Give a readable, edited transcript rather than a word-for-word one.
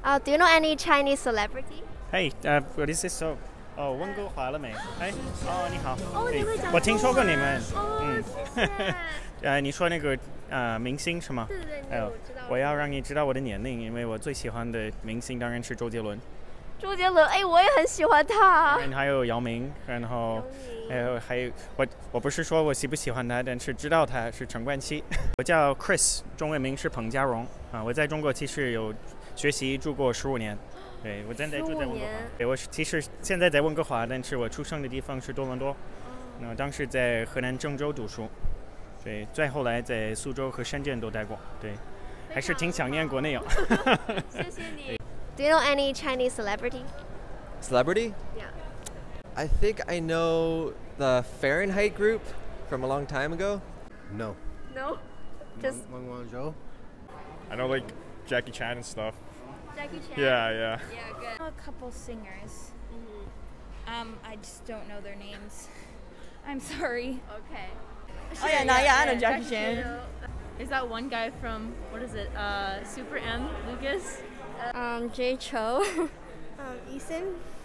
Do you know any Chinese celebrity? Hey, what is this? So, 温哥华了没？哎，你好。 你会讲我听说过你们。 谢谢。 你说那个明星是吗？ 对，我知道。 我要让你知道我的年龄，因为我最喜欢的明星当然是周杰伦。 周杰伦，我也很喜欢他。 还有姚明，然后还有我不是说我喜不喜欢他，但是知道他是陈冠希。我叫 Chris， 中文名是彭家荣我在中国其实有学习住过15年。对，我现在住在温哥华。对，我其实现在在温哥华，但是我出生的地方是多伦多。当时在河南郑州读书。对，再后来在苏州和深圳都待过。对，还是挺想念国内哦。 谢谢你。Do you know any Chinese celebrity? Celebrity? Yeah. I think I know the Fahrenheit group from a long time ago. No. No? Just Wang Wangzhou? I know like Jackie Chan and stuff. Jackie Chan? Yeah. Yeah, good. I know a couple singers. I just don't know their names. I'm sorry. Okay. I know Jackie Chan. Is that one guy from, what is it, Super M, Lucas? Jay Cho. Ethan